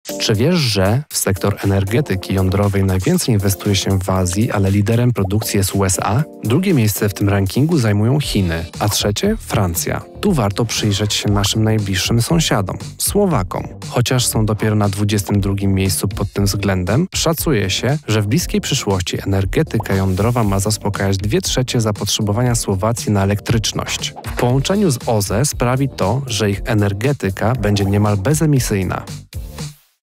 Czy wiesz, że w sektor energetyki jądrowej najwięcej inwestuje się w Azji, ale liderem produkcji jest USA? Drugie miejsce w tym rankingu zajmują Chiny, a trzecie Francja. Tu warto przyjrzeć się naszym najbliższym sąsiadom, Słowakom. Chociaż są dopiero na 22. miejscu pod tym względem, szacuje się, że w bliskiej przyszłości energetyka jądrowa ma zaspokajać 2/3 zapotrzebowania Słowacji na elektryczność. W połączeniu z OZE sprawi to, że ich energetyka będzie niemal bezemisyjna.